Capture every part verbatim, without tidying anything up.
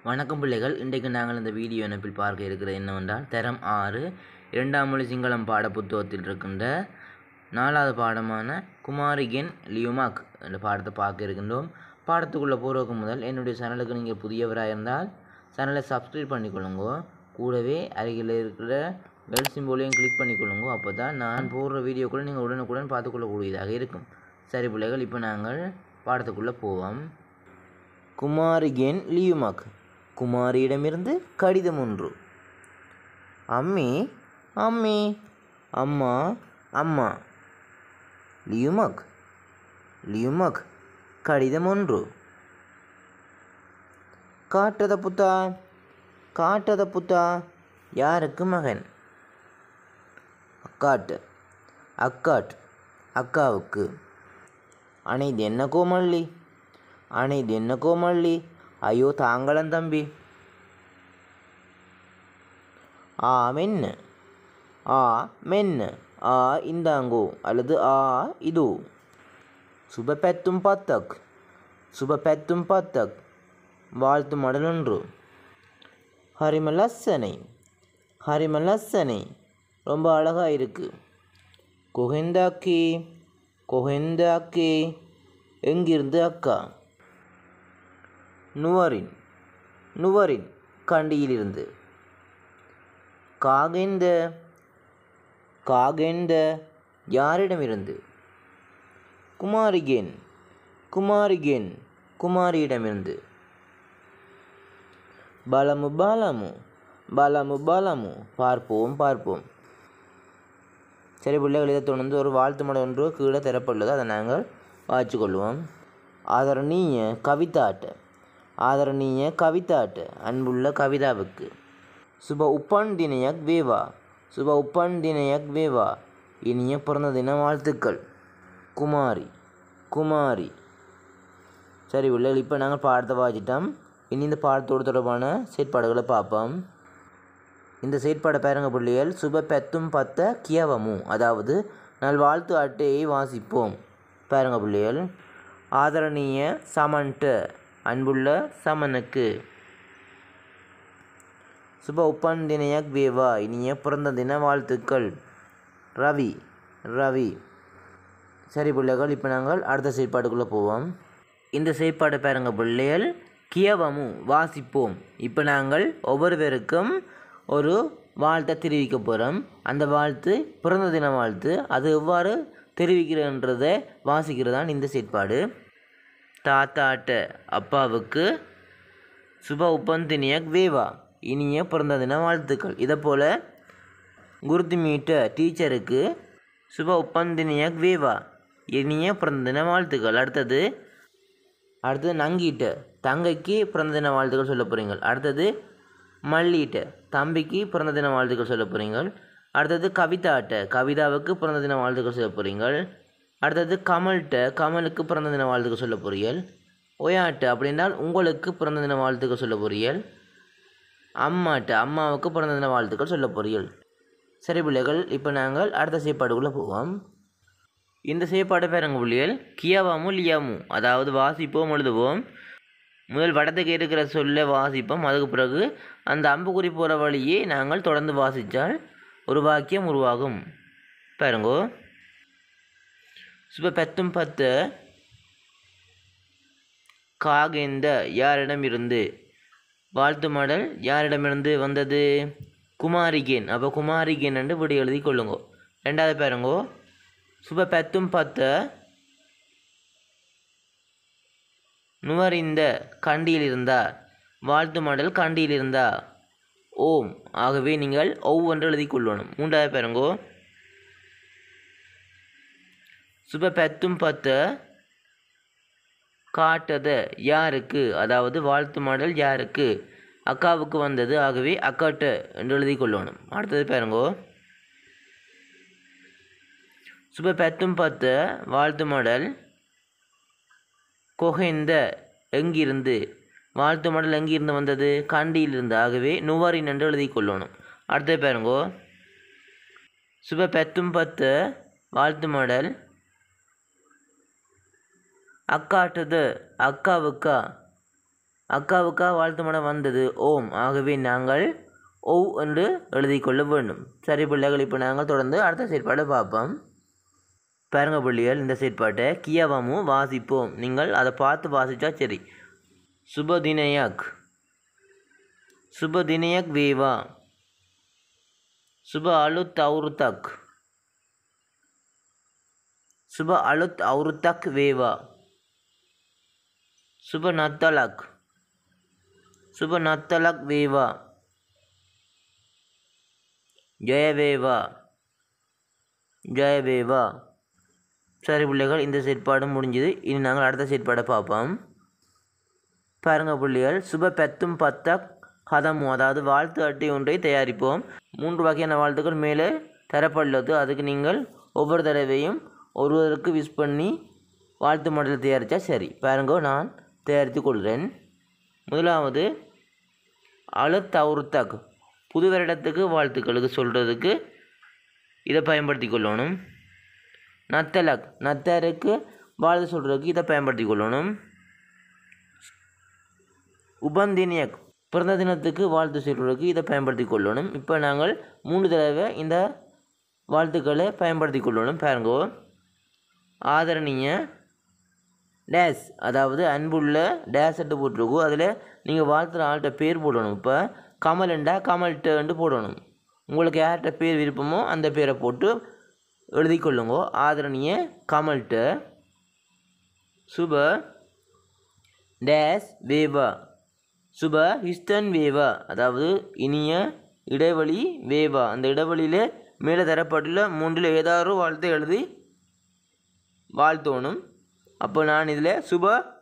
வணக்கம் பிள்ளைகள். இன்றைக்கு நாங்கள் இந்த வீடியோ இணைப்பில் பார்க்க இருக்கிறது என்னவென்றால் தரம் ஆறு இரண்டாம் மொழி சிங்களம் பாட புத்தகத்தில் இருக்கின்ற நாலாவது பாடமான குமாரிகென் லியுமாக் என்ற பாடத்தை பார்க்க இருக்கின்றோம். பாடத்துக்குள்ளே போகிறதுக்கு முதல் என்னுடைய சேனலுக்கு நீங்கள் புதியவராக இருந்தால் சேனலை சப்ஸ்கிரைப் பண்ணிக்கொள்ளுங்க. கூடவே அருகில் இருக்கிற பெல் சிம்போலையும் கிளிக் பண்ணிக்கொள்ளுங்க. அப்போ தான் நான் போடுற வீடியோக்குள்ளே நீங்கள் உடனுக்குடன் பார்த்துக்கொள்ளக்கூடியதாக இருக்கும். சரி பிள்ளைகள், இப்போ நாங்கள் பாடத்துக்குள்ளே போவோம். குமாரிகென் லியுமாக். குமாரியிடமிருந்து கடிதம் ஒன்று. அம்மி அம்மி அம்மா அம்மா. லியுமாக் லியுமாக் கடிதம் ஒன்று. காட்டத புத்தா காட்டத புத்தா. யாருக்கு மகன்? அக்காட்டு அக்காட் அக்காவுக்கு. அனைது என்ன கோமல்லி அனைது என்ன கோமல்லி. ஐயோ தாங்களன் தம்பி. ஆ மென்ன ஆ மென்ன. ஆ இந்தாங்கோ அல்லது ஆ இது. சுப பெத்தும் பத்தக் சுப பெத்தும் பத்தக். வாழ்த்து மடல் ஒன்று. ஹரிமலசனை ஹரிமலசனை. ரொம்ப அழகாக இருக்கு. கொஹெந்தாக்கி கொஹெந்தாக்கி. எங்கிருந்து அக்கா? நுவரின் நுவரின் கண்டியிலிருந்து. காகெந்த காகெந்த. யாரிடமிருந்து? குமாரிகென் குமாரிகென் குமாரியிடமிருந்து. பலமு பலமு பலமு பலமு. பார்ப்போம் பார்ப்போம். சரி பிள்ளைகள், இதை தொடர்ந்து ஒரு வாழ்த்து மடல் ஒன்று கீழே தரப்பட்டுள்ளது. அதை நாங்கள் வாய்ச்சி கொள்வோம். ஆதரணிய கவிதாட்ட ஆதரணிய கவிதாட்ட. அன்புள்ள கவிதாவுக்கு. சுப உப்பன் தினையக் வேவா சுப உப்பன் தினையக் வேவா. இனிய பிறந்த தின வாழ்த்துக்கள். குமாரி குமாரி. சரி பிள்ளைகள், இப்போ நாங்கள் பாடத்தை வாசிட்டோம். இனி இந்த பாடத்தோடு தொடர்பான செயற்பாடுகளை பார்ப்போம். இந்த செயற்பாடை பாருங்க பிள்ளைகள். சுப பெத்தும் பத்த கியவமு, அதாவது நல்வாழ்த்து அட்டையை வாசிப்போம். பாருங்க பிள்ளைகள். ஆதரணிய சமன்ட்ட, அன்புள்ள சமனுக்கு. சுப உப்பன் தினையக் வேவா, இனிய பிறந்த தின வாழ்த்துக்கள். ரவி ரவி. சரி பிள்ளைகள், இப்போ நாங்கள் அடுத்த செயற்பாடுக்குள்ளே போவோம். இந்த செயற்பாடை பாருங்க பிள்ளைகள். கியவமு வாசிப்போம். இப்போ நாங்கள் ஒவ்வொருவருக்கும் ஒரு வாழ்த்தை தெரிவிக்க போகிறோம். அந்த வாழ்த்து பிறந்த தின வாழ்த்து. அது எவ்வாறு தெரிவிக்கிறன்றதை வாசிக்கிறதான் இந்த செயற்பாடு. தாத்தாட்ட அப்பாவுக்கு. சுப உப்பந்தினியக் வேவா, இனிய பிறந்த தின வாழ்த்துக்கள். இதை போல் குருத்திமீட்ட டீச்சருக்கு. சுப உப்பந்தினியக் வேவா, இனிய பிறந்த தின வாழ்த்துக்கள். அடுத்தது அடுத்தது நங்கிட்ட தங்கைக்கு பிறந்த தின வாழ்த்துக்கள் சொல்ல போகிறீங்க. அடுத்தது மல்லிட்ட தம்பிக்கு பிறந்த தின வாழ்த்துக்கள் சொல்ல போகிறீங்க. அடுத்தது கவிதாட்ட கவிதாவுக்கு பிறந்த தின வாழ்த்துக்கள் சொல்ல போகிறீங்க. அடுத்தது கமல்கிட்ட கமலுக்கு பிறந்த தின வாழ்த்துக்கள் சொல்ல போறீர்கள். ஒயாட்ட அப்படின்னால் உங்களுக்கு பிறந்த தின வாழ்த்துக்கள் சொல்ல போறீர்கள். அம்மாட்ட அம்மாவுக்கு பிறந்த தின வாழ்த்துக்கள் சொல்ல போறீர்கள். சரி பிள்ளைகள், இப்போ நாங்கள் அடுத்த செயற்பாடுக்குள்ளே போவோம். இந்த செயற்பாடு பேருங்க பிள்ளைகள். கியாவாமு லியாமு, அதாவது வாசிப்போம் எழுதுவோம். முதல் வடத்துக்கு இருக்கிற சொல்ல வாசிப்போம். அதுக்கு பிறகு அந்த அம்புக்குறி போகிற வழியே நாங்கள் தொடர்ந்து வாசித்தால் ஒரு வாக்கியம் உருவாகும். பாருங்கோ. சுப பெத்தும் பத்த காகெந்த. யாரிடமிருந்து? வாழ்த்து மடல் யாரிடமிருந்து வந்தது? குமாரிகென். அப்போ குமாரிகென் என்று விடை எழுதி கொள்ளுங்கோ. ரெண்டாவது பாருங்கோ. சுப பெத்தும் பத்த நுவரிந்த கண்டியில் இருந்தா. வாழ்த்து மடல் கண்டியில் இருந்தா. ஓம். ஆகவே நீங்கள் ஒவ்வொன்று எழுதி கொள்ளணும். மூன்றாவது பாருங்கோ. சுப பெத்தும் பத்த காட்டத யாருக்கு, அதாவது வாழ்த்து மாடல் யாருக்கு? அக்காவுக்கு வந்தது. ஆகவே அக்காட்ட என்று எழுதி கொள்ளணும். அடுத்தது பாருங்கோ. சுப பெத்தும் பத்த வாழ்த்து மாடல் கொஹெந்த எங்கிருந்து. வாழ்த்து மாடல் எங்கிருந்து வந்தது? கண்டியிலிருந்து. ஆகவே நுவரின் என்று எழுதி கொள்ளணும். அடுத்தது பாருங்கோ. சுப பெத்தும் பத்த வாழ்த்து மாடல் அக்காட்டது அக்காவுக்கா அக்காவுக்கா வாழ்த்து மடம் வந்தது ஓம். ஆகவே நாங்கள் ஒவ் என்று எழுதி கொள்ள வேண்டும். சரி பிள்ளைகள், இப்போ நாங்கள் தொடர்ந்து அடுத்த செயற்பாடை பார்ப்போம். பாருங்க பிள்ளைகள், இந்த செயற்பாட்டை கியவமு வாசிப்போம். நீங்கள் அதை பார்த்து வாசித்தா சரி. சுபதினயக் சுபதினயக் வேவா. சுப அலுத் அவுருத்தக் சுப அலுத் அவுருத்தக் வேவா. சுப நத்தலக் சுப நத்தலக் வேவா. ஜெயவேவா ஜெயவேவா. சரி பிள்ளைகள், இந்த செயற்பாடு முடிஞ்சது. இனி நாங்கள் அடுத்த செயற்பாடை பார்ப்போம். பாருங்க பிள்ளைகள், சுப பெத்தும் பத்தக் கதமு, அதாவது வாழ்த்து அட்டை ஒன்றை தயாரிப்போம். மூன்று வகையான வாழ்த்துக்கள் மேலே தரப்பட்டுள்ளது. அதுக்கு நீங்கள் ஒவ்வொரு தடவையும் ஒருவருக்கு விஷ் பண்ணி வாழ்த்து மடலை தயாரித்தா சரி. பாருங்க, நான் தயாரித்து கொள்கிறேன். முதலாவது அலுத் அவுருத்தக், புது வருடத்துக்கு வாழ்த்துக்களுக்கு சொல்கிறதுக்கு இதை பயன்படுத்தி கொள்ளணும். நத்தலக், நத்தாருக்கு வாழ்த்து சொல்கிறதுக்கு இதை பயன்படுத்தி கொள்ளணும். உபந்தினியக், பிறந்த தினத்துக்கு வாழ்த்து சொல்கிறதுக்கு இதை பயன்படுத்தி கொள்ளணும். இப்போ நாங்கள் மூணு தடவை இந்த வாழ்த்துக்களை பயன்படுத்தி கொள்ளணும். பாருங்கோ, ஆதரணிய டேஸ், அதாவது அன்புள்ள டேஸ் எட்டு போட்டிருக்கோம். அதில் நீங்கள் வாழ்த்துற ஆள்கிட்ட பேர் போடணும். இப்போ கமல்ண்டா கமல்கிட்ட போடணும். உங்களுக்கு யார்கிட்ட பேர் விருப்பமோ அந்த பேரை போட்டு எழுதி கொள்ளுங்கோ. ஆதரணிய கமல்கிட்ட. சுப டேஸ் வேவா. சுப ஹிஸ்டன் வேவா, அதாவது இனிய இடைவெளி வேவா. அந்த இடைவெளியில் மேலே தரப்பட்டுள்ள மூன்றில் ஏதாவது வாழ்த்து எழுதி வாழ்த்தோணும். அப்போ நான் இதில் சுப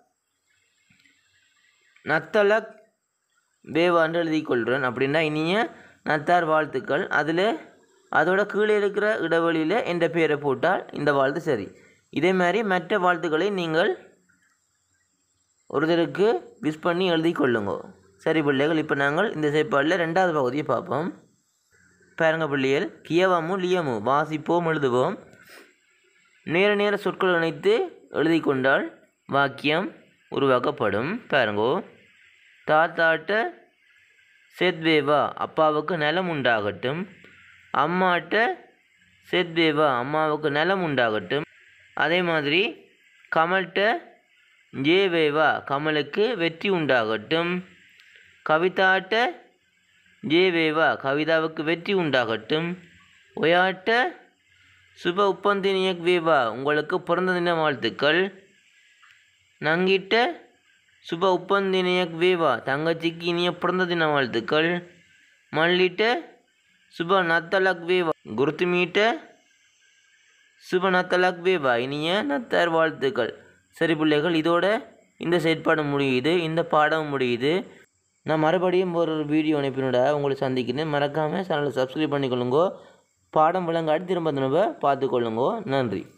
நத்தலக் வேவா என்று எழுதி கொள்கிறேன். அப்படின்னா இனிய நத்தார் வாழ்த்துக்கள். அதில் அதோட கீழே இருக்கிற இடைவெளியில் என்ற பேரை போட்டால் இந்த வாழ்த்து சரி. இதே மாதிரி மற்ற வாழ்த்துக்களை நீங்கள் ஒருத்தருக்கு விஷ் பண்ணி எழுதி கொள்ளுங்க. சரி பிள்ளைகள், இப்போ நாங்கள் இந்த செயற்பாடில் ரெண்டாவது பகுதியை பார்ப்போம். பாருங்க பிள்ளைகள், கியவமு லியமு வாசிப்போம் எழுதுவோம். நேர நேர சொற்கள் இணைத்து எழுதி கொண்டால் வாக்கியம் உருவாக்கப்படும். பாருங்கோ, தாத்தாட்ட செத்வேவா, அப்பாவுக்கு நலம் உண்டாகட்டும். அம்மாட்ட செத்வேவா, அம்மாவுக்கு நலம் உண்டாகட்டும். அதே மாதிரி கமல்கிட்ட ஜேவேவா, கமலுக்கு வெற்றி உண்டாகட்டும். கவிதாட்ட ஜேவேவா, கவிதாவுக்கு வெற்றி உண்டாகட்டும். ஒயாட்ட சுப உப்பந்தினியக் வேவா, உங்களுக்கு பிறந்த தின வாழ்த்துக்கள். நங்கிட்ட சுப உப்பந்தினியக் வேவா, தங்கச்சிக்கு இனிய பிறந்த தின வாழ்த்துக்கள். மல்லிட்ட சுப நத்தலக் வேவா, குருத்துமீட்ட சுப நத்தலக் வேவா, இனிய நத்தார் வாழ்த்துக்கள். சரி பிள்ளைகள், இதோட இந்த செயற்பாடு முடியுது, இந்த பாடம் முடியுது. நான் மறுபடியும் ஒரு வீடியோ அனுப்பினோட உங்களை சந்திக்கிறேன். மறக்காமல் சேனலை சப்ஸ்கிரைப் பண்ணிக்கொள்ளுங்கோ. பாடம் விளங்காட்டி திரும்ப திரும்ப பார்த்துக்கொள்ளுங்கோ. நன்றி.